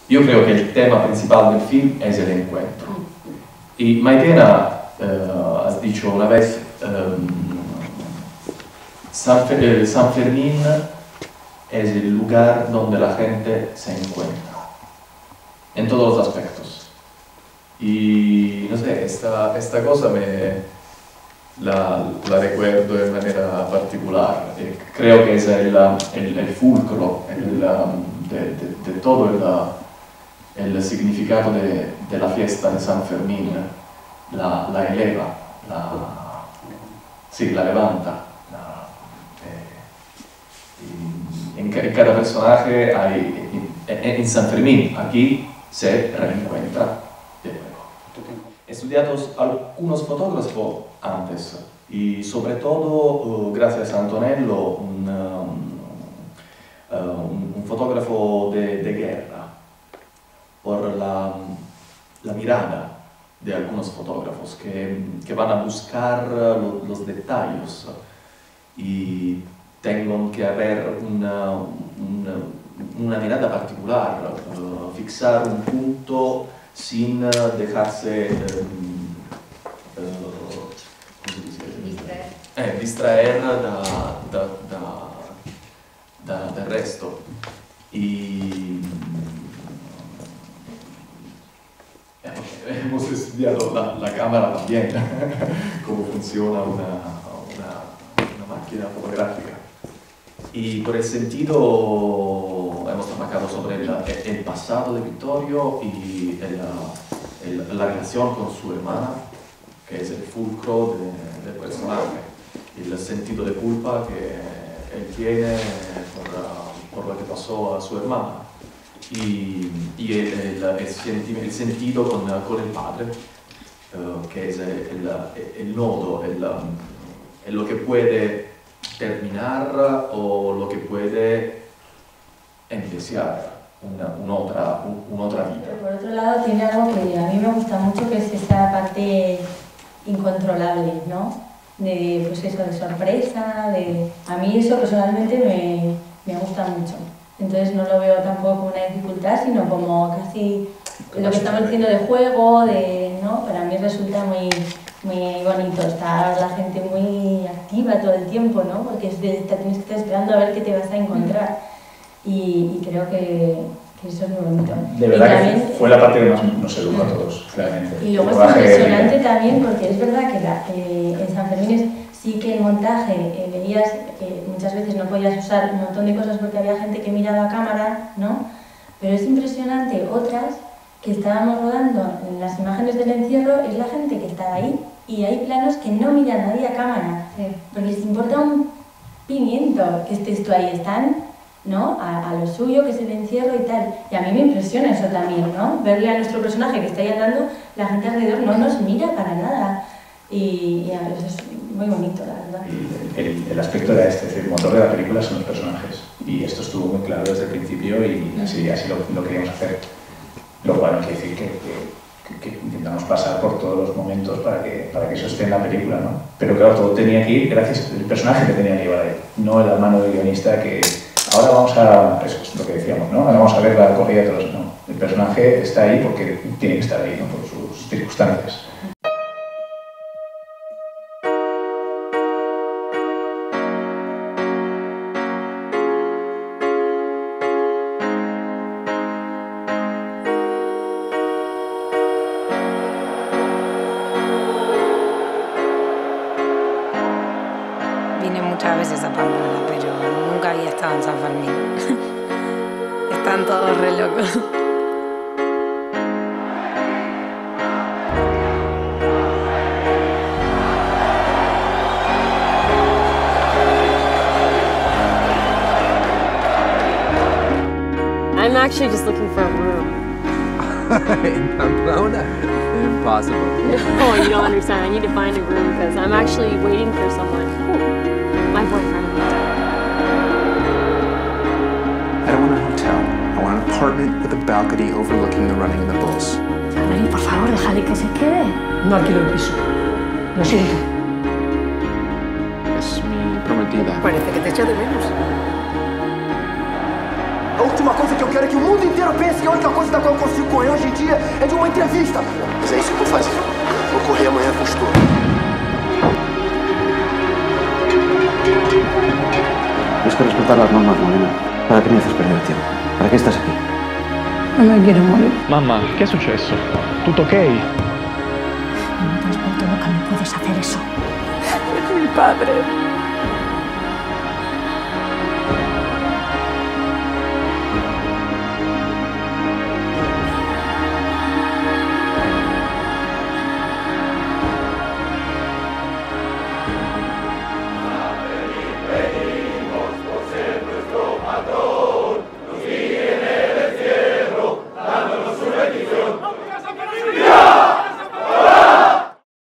Yo creo que el tema principal del film es el encuentro. Y Maitena, has dicho una vez, San Fermín es el lugar donde la gente se encuentra, en todos los aspectos. Y no sé, esta cosa la recuerdo de manera particular. Creo que es el fulcro de todo el significado de la fiesta de San Fermín. La eleva, la levanta. En cada personaje en San Fermín, aquí se reencuentra de nuevo. He estudiado algunos fotógrafos antes y sobre todo, gracias a Antonello, un fotógrafo de guerra, por la mirada de algunos fotógrafos que van a buscar los detalles y tengo que haber una mirada particular, fixar un punto sin dejarse distraer del resto. Y hemos estudiado la cámara también, cómo funciona una máquina fotográfica. Y por el sentido hemos trabajado sobre el pasado de Vittorio y la relación con su hermana, que es el fulcro del personaje, y el sentido de culpa que él tiene por lo que pasó a su hermana, y el sentido con el padre, que es el nodo, lo que puede terminar o lo que puede empezar un'altra vita. Por otro lado tiene algo que a mí me gusta mucho, que es esa parte incontrolable, ¿no? Pues eso, de sorpresa, a mí eso personalmente me gusta mucho. Entonces no lo veo tampoco como una dificultad, sino como casi lo que estamos diciendo de juego, ¿no? Para mí resulta muy bonito, está la gente muy activa todo el tiempo, ¿no? Porque tienes que estar esperando a ver qué te vas a encontrar, y creo que eso es muy bonito. De verdad también, que fue la parte que más nos educó a todos, claramente. Y luego es impresionante también, porque es verdad que en San Fermín sí que el montaje veías que muchas veces no podías usar un montón de cosas porque había gente que miraba a cámara, ¿no? Pero es impresionante otras que estábamos rodando en las imágenes del encierro, es la gente que estaba ahí, y hay planos que no mira nadie a cámara, porque les importa un pimiento que estés tú ahí, están, ¿no? A lo suyo, que es el encierro y tal. Y a mí me impresiona eso también, ¿no? Verle a nuestro personaje que está ahí andando, la gente alrededor no nos mira para nada, y a veces es muy bonito, la verdad. El aspecto era este, es decir, el motor de la película son los personajes, y esto estuvo muy claro desde el principio, y así lo queríamos hacer. Lo cual no quiere decir que intentamos pasar por todos los momentos para que eso esté en la película, ¿no? Pero claro, todo tenía que ir gracias al personaje que tenía que llevar ahí, no la mano del guionista que ahora vamos a, eso es lo que decíamos, ¿no? Ahora vamos a ver la corrida de todos, no. El personaje está ahí porque tiene que estar ahí, ¿no? Por sus circunstancias. Vine muchas veces a Pamplona, pero nunca había estado en San Fermín. Están todos re locos. I'm actually just looking for a room. In Pamplona? Impossible. No, you don't understand. I need to find a room because I'm actually waiting for someone. My boyfriend. I don't want a hotel. I want an apartment with a balcony overlooking the running of the bulls. Ay, por favor, déjale que se quede. No alquilo el piso. Lo siento. Es mi prometida. Parece que te echa de menos. A última coisa que eu quero é que o mundo inteiro pense que a única coisa da qual eu consigo correr hoje em dia é de uma entrevista. Mas é isso que eu vou fazer. Vou correr amanhã com o Stuart. Tienes que respetar las normas, Morena. ¿Para qué me haces perder el tiempo? ¿Para qué estás aquí? No me quiero morir. Mamma, che è successo? Tutto ok? No te has vuelto loca, no puedes hacer eso. Es mi padre.